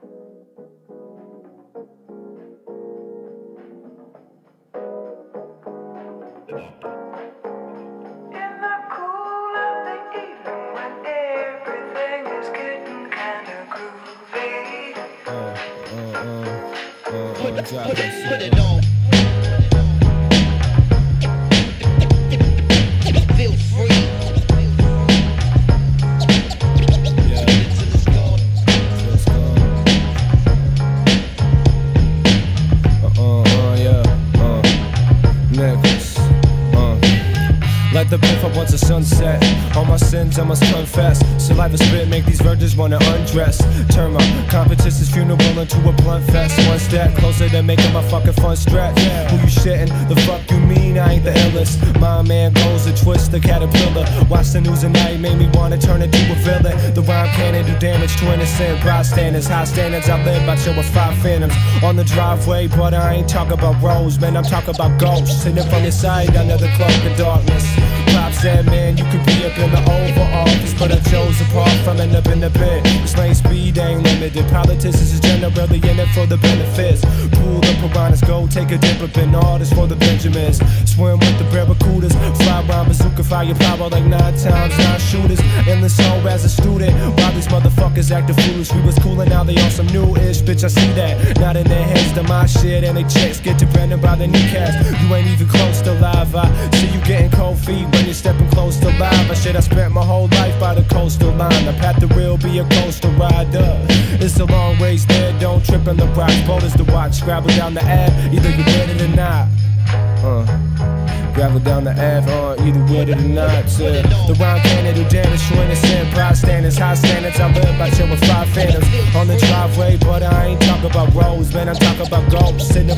Put it on. Feel free. Yeah. Necklace. Like the biffa once a sunset. All my sins I must confess. Saliva spit make these virgins wanna undress. Turn my competition's funeral into a blunt fest. One step closer to making my fucking fun stretch. Who you shitting? The fuck you mean I ain't the illest? My man goes to twist the caterpillar. Watch the news at night, made me wanna turn into a villain. The rhyme cannon do damage to innocent bystanders. High standards I live by chill with 5 phantoms on the driveway, but I ain't talking about rose, man, I'm talking about ghosts. Sitting from your side under the cloak of darkness. Pop said, man, you could be up in the Oval Office, but I chose apart from it up in the pit. This lane speed ain't limited. Politicians is generally in it for the benefits. Pool the piranhas, go take a dip up in artists for the Benjamins. Swim with the barracudas, fly around bazooka, fire power like 9 times 9 shooters. Endless hoe as a student, while these motherfuckers acting foolish. We was cool and now they on some new-ish, bitch, I see that. Not in their heads to my shit, and they checks get to Brandon by the kneecaps. You ain't even close to live, I see you getting cold feet when you're stepping close to live. I shit, I spent my whole life by the coastal line. The path to real be a coastal rider. It's a long race there, don't trip on the rocks. Boulders to watch, scrabble down the Ave, either you with it or not. Gravel down the Ave, either with it or not. The rhyme cannon do damage to innocent bystanders. High standards, I live by chill with 5 phantoms on the driveway, but I ain't talking about roads, man, I'm talking about ghosts. Sitting